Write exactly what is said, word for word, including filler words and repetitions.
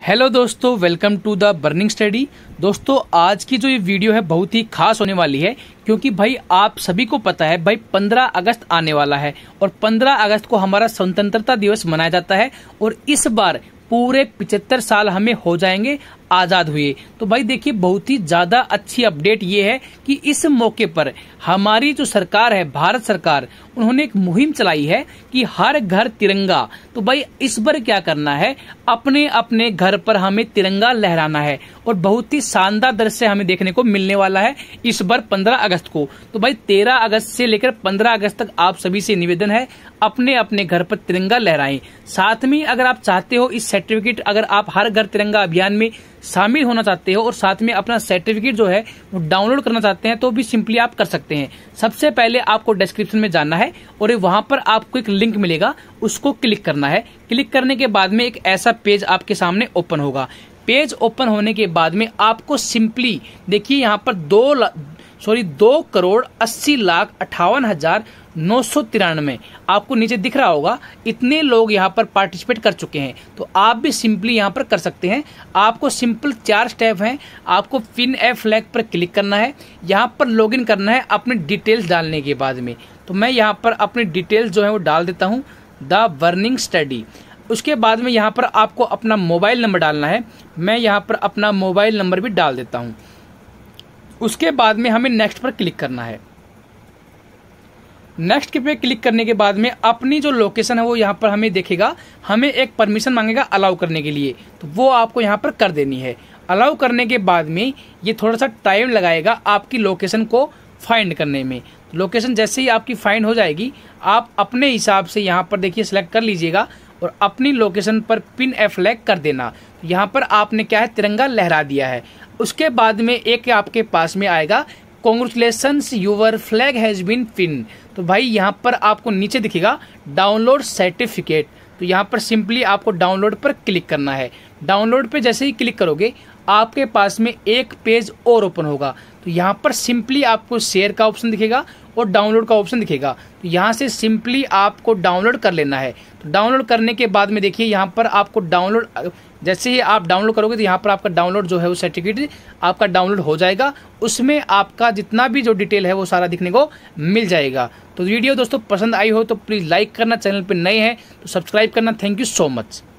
Hello दोस्तों, welcome to the burning study. दोस्तों आज की जो ये वीडियो है बहुत ही खास होने वाली है, क्योंकि भाई आप सभी को पता है भाई पंद्रह अगस्त आने वाला है और पंद्रह अगस्त को हमारा स्वतंत्रता दिवस मनाया जाता है और इस बार पूरे पिछहत्तर साल हमें हो जाएंगे आजाद हुए। तो भाई देखिए बहुत ही ज्यादा अच्छी अपडेट ये है कि इस मौके पर हमारी जो सरकार है, भारत सरकार, उन्होंने एक मुहिम चलाई है कि हर घर तिरंगा। तो भाई इस बार क्या करना है, अपने अपने घर पर हमें तिरंगा लहराना है और बहुत ही शानदार दृश्य हमें देखने को मिलने वाला है इस बार पंद्रह अगस्त को। तो भाई तेरह अगस्त से लेकर पंद्रह अगस्त तक आप सभी से निवेदन है अपने अपने घर पर तिरंगा लहराएं। साथ में अगर आप चाहते हो इस सर्टिफिकेट, अगर आप हर घर तिरंगा अभियान में शामिल होना चाहते हो और साथ में अपना सर्टिफिकेट जो है वो डाउनलोड करना चाहते हैं तो भी सिंपली आप कर सकते हैं। सबसे पहले आपको डिस्क्रिप्शन में जाना है और वहां पर आपको एक लिंक मिलेगा, उसको क्लिक करना है। क्लिक करने के बाद में एक ऐसा पेज आपके सामने ओपन होगा। पेज ओपन होने के बाद में आपको सिंपली देखिए यहाँ पर दो सॉरी दो करोड़ अस्सी लाख अट्ठावन हजार नौ सौ तिरानवे आपको नीचे दिख रहा होगा। इतने लोग यहाँ पर पार्टिसिपेट कर चुके हैं, तो आप भी सिंपली यहाँ पर कर सकते हैं। आपको सिंपल चार स्टेप हैं। आपको पिन ए फ्लैग पर क्लिक करना है, यहाँ पर लॉगिन करना है अपनी डिटेल्स डालने के बाद में। तो मैं यहाँ पर अपनी डिटेल्स जो है वो डाल देता हूँ, द बर्निंग स्टडी। उसके बाद में यहाँ पर आपको अपना मोबाइल नंबर डालना है। मैं यहाँ पर अपना मोबाइल नंबर भी डाल देता हूँ। उसके बाद में हमें नेक्स्ट पर क्लिक करना है। नेक्स्ट पे क्लिक करने के बाद में अपनी जो लोकेशन है वो यहाँ पर हमें देखेगा, हमें एक परमिशन मांगेगा अलाउ करने के लिए, तो वो आपको यहाँ पर कर देनी है। अलाउ करने के बाद में ये थोड़ा सा टाइम लगाएगा आपकी लोकेशन को फाइंड करने में। तो लोकेशन जैसे ही आपकी फाइंड हो जाएगी, आप अपने हिसाब से यहाँ पर देखिए सिलेक्ट कर लीजिएगा और अपनी लोकेशन पर पिन ए फ्लैग कर देना। तो यहाँ पर आपने क्या है, तिरंगा लहरा दिया है। उसके बाद में एक आपके पास में आएगा, congratulations your flag has been pin. तो भाई यहाँ पर आपको नीचे दिखेगा डाउनलोड सर्टिफिकेट। तो यहाँ पर सिंपली आपको डाउनलोड पर क्लिक करना है। डाउनलोड पे जैसे ही क्लिक करोगे आपके पास में एक पेज और ओपन होगा। तो यहाँ पर सिंपली आपको शेयर का ऑप्शन दिखेगा और डाउनलोड का ऑप्शन दिखेगा। तो यहाँ से सिंपली आपको डाउनलोड कर लेना है। तो डाउनलोड करने के बाद में देखिए यहाँ पर आपको डाउनलोड, जैसे ही आप डाउनलोड करोगे तो यहाँ पर आपका डाउनलोड जो है वो सर्टिफिकेट आपका डाउनलोड हो जाएगा। उसमें आपका जितना भी जो डिटेल है वो सारा दिखने को मिल जाएगा। तो वीडियो दोस्तों पसंद आई हो तो प्लीज़ लाइक करना, चैनल पर नए हैं तो सब्सक्राइब करना। Thank you so much.